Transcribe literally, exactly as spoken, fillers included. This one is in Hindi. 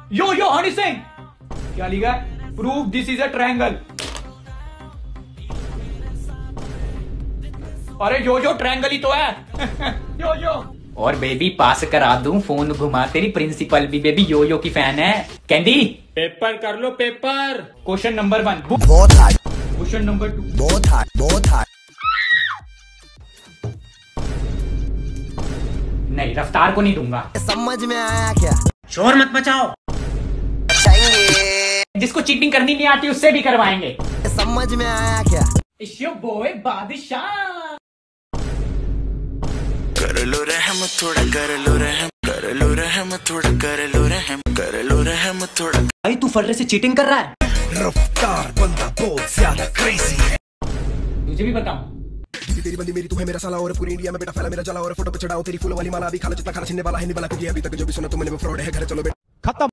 यो यो हनी सिंह क्या लिखा है? Prove this is a triangle. अरे यो यो ट्रायंगल ही तो है। यो यो। और बेबी पास करा दूं फोन घुमा, तेरी प्रिंसिपल भी बेबी यो यो की फैन है। कैंडी पेपर कर लो पेपर। क्वेश्चन नंबर वन बहुत हार्ड, क्वेश्चन नंबर टू बहुत हार्ड, बहुत हार्ड। नहीं, रफ्तार को नहीं दूंगा। समझ में आया क्या? शोर मत मचाओ। चाहिए। जिसको चीटिंग करनी नहीं आती उससे भी करवाएंगे। समझ में आया क्या? इट्स योर बॉय बादशाह। कर लो रहम थोड़ा, कर लो रहम, कर लो रहम थोड़ा, कर लो रहम, कर लो रहम थोड़ा। भाई तू फर्रे से चीटिंग कर रहा है। रफ्तार बंदा बहुत ज्यादा क्रेजी है। तुझे भी बताऊं। तेरी बंदी मेरी तू है मेरा साला, और पूरी इंडिया में बेटा फैला मेरा जला, और फोटो पे चढ़ाओ तेरी फूल वाली माला। अभी खाला जितना खाना छीनने वाला है नहीं वाला, क्योंकि अभी तक जो भी सुना तुमने वो फ्रॉड है। घर चलो बेटा। खत्म।